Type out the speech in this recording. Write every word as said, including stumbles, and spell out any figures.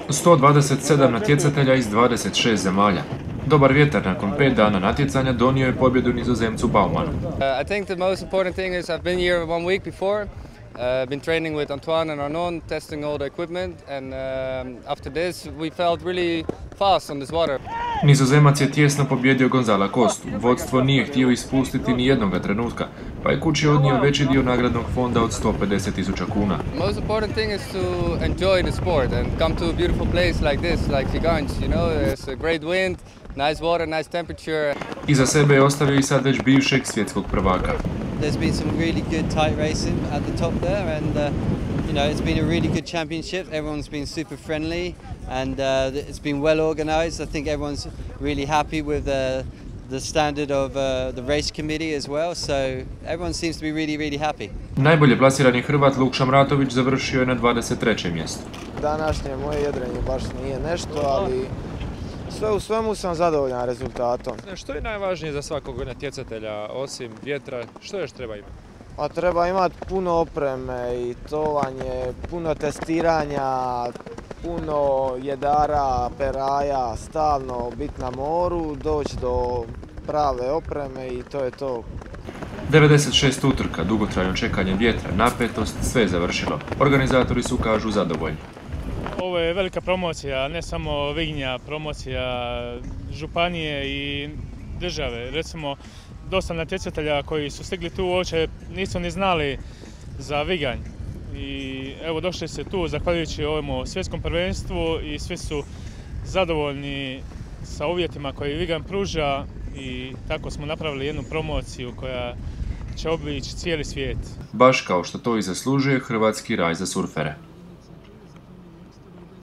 sto dvadeset sedam natjecatelja iz dvadeset šest zemalja. Dobar vjetar nakon pet dana natjecanja donio je pobjedu Nizozemcu Baumanu. Uh, I think the most important thing is I've been here one week before. Uh, I've been training with Antoine and Arnaud, testing all the equipment, and um, after this we felt really fast on this water. Nizozemac je tjesno pobjedio Gonzala Costu. Vodstvo nije htio ispustiti ni jednoga trenutka, pa je kući odnio veći dio nagradnog fonda od sto pedeset tisuća kuna. The most important thing is to enjoy the sport and come to a beautiful place like this, like Viganj. You know, there's a great wind, nice water, nice temperature. Iza sebe je ostavio i sad već bivšeg svjetskog prvaka. There's been some really good tight racing at the top there, and uh, you know, it's been a really good championship. Everyone's been super friendly, and uh, it's been well organized. I think everyone's really happy with the the standard of uh, the race committee as well, so everyone seems to be really, really happy. Najbolje plasirani Hrvat Luk Šamratović završio je na dvadeset trećem mjestu. Današnje moje jedrenje baš nije nešto, ali sve u svemu sam zadovoljan rezultatom. Što je najvažnije za svakog natjecatelja, osim vjetra, što još treba imati? Pa treba imati puno opreme i tovanje, puno testiranja, puno jedara, peraja, stalno biti na moru, doći do prave opreme i to je to. devedeset šest utrka, dugotrajno čekanje vjetra, napetost, sve je završilo. Organizatori su, kažu, zadovoljni. Ovo je velika promocija, ne samo Vignja, promocija županije i države. Recimo, dosta natjecatelja koji su stigli tu uopće nisu ni znali za Viganj. I evo, došli se tu zahvaljujući ovom svjetskom prvenstvu i svi su zadovoljni sa uvjetima koje Viganj pruža i tako smo napravili jednu promociju koja će obići cijeli svijet. Baš kao što to i zaslužuje hrvatski raj za surfere.